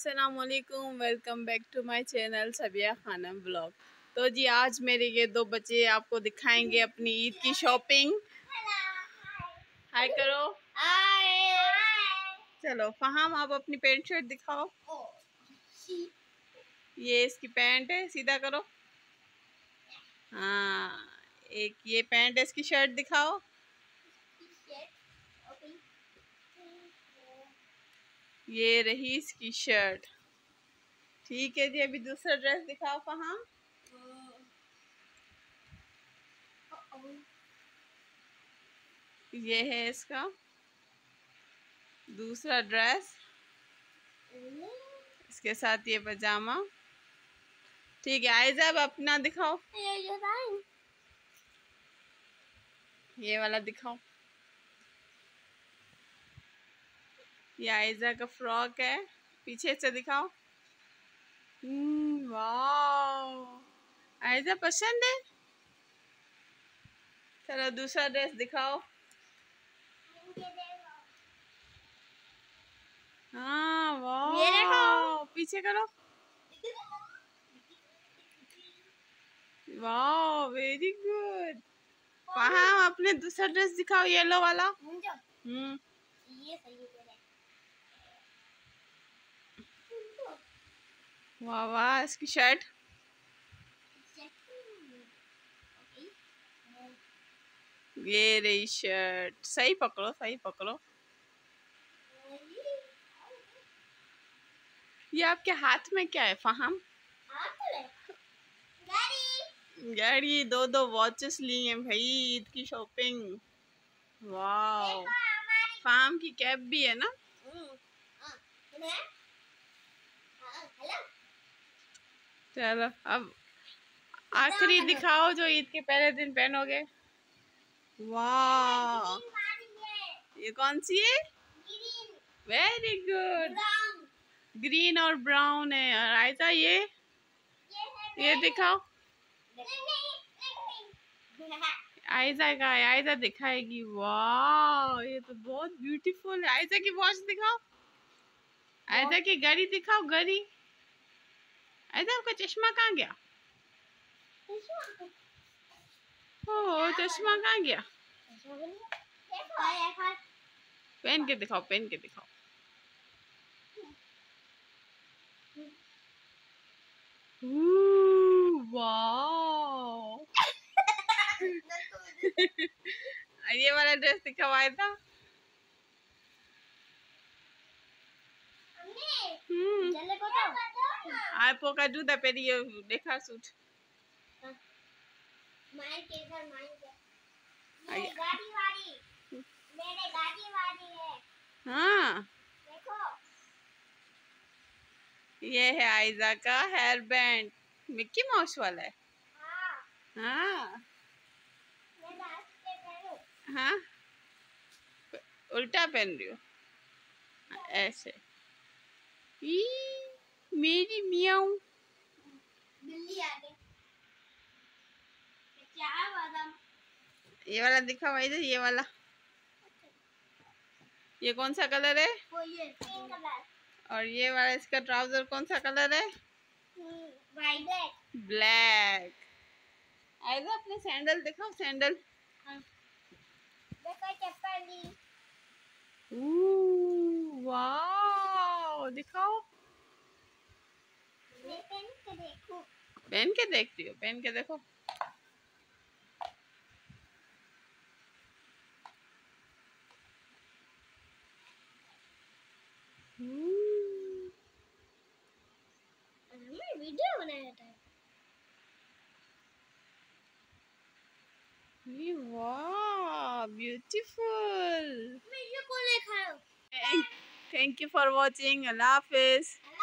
अस्सलामुअलैकुम, welcome back to my channel Sabiya Khanam blog. तो जी आज मेरे ये दो बच्चे आपको दिखाएंगे अपनी ईद की शॉपिंग। हाय करो। हाय। चलो फहाम, आप अपनी पैंट शर्ट दिखाओ। ये इसकी पैंट है, सीधा करो। हाँ, एक ये पैंट है, इसकी शर्ट दिखाओ। ये रही इसकी शर्ट। ठीक है जी, अभी दूसरा ड्रेस दिखाओ फहाम। ये है इसका दूसरा ड्रेस, इसके साथ ये पजामा। ठीक है आयजा, अब अपना दिखाओ। ये वाला दिखाओ। ये आयजा का फ्रॉक है, पीछे से दिखाओ। वाह, आयजा पसंद है। चलो दूसरा ड्रेस दिखाओ। हाँ वाह, पीछे करो। वाह वेरी गुड। वहाँ अपने दूसरा ड्रेस दिखाओ, येलो वाला। ये सही है। वाह वाह, इसकी शर्ट। ये रही शर्ट, सही पकड़ो सही पकड़ो। ये आपके हाथ में क्या है फहाम? गाड़ी। दो दो वॉचेस ली हैं भाई, ईद की शॉपिंग। वाह, फहाम की कैप भी है ना। चलो अब आखिरी दिखाओ जो ईद के पहले दिन पहनोगे। वाह, ये कौन सी है? वेरी गुड, ग्रीन और ब्राउन है। और आयजा ये दिखाओ। आयजा का है, आयजा दिखाएगी। वाह, ये तो बहुत ब्यूटीफुल है। आयजा की वॉच दिखाओ। आयजा की घड़ी दिखाओ, घड़ी। आयजा आपका चश्मा कहाँ गया? ओह, चश्मा कहाँ गया? पहन के दिखाओ, पहन के दिखाओ। वाह। ये वाला ड्रेस दिखाओ आयजा। आपको का जूता पहनिए, देखा सूट। हाँ, ये है आयजा का हेयर बैंड, मिक्की माउस वाला है। हाँ हाँ, उल्टा पहन रही हो ऐसे। ई, मेरी मियाऊ। बिल्ली आ गई। ये वाला दिखाओ इधर, ये वाला। ये कौन सा कलर है? वो ये पिंक कलर। और ये वाला इसका ट्राउजर कौन सा कलर है? ब्लैक। ब्लैक। आइजा अपने सैंडल दिखाओ, सैंडल। देखो चप्पल। वाह, दिखाओ। पहन के देखो। पहन के देखती हो? पहन के देखो। वीडियो बनाया था। वाह ब्यूटीफुल। मैं ये को लेखा। Thank you for watching. अल्लाह हाफिज।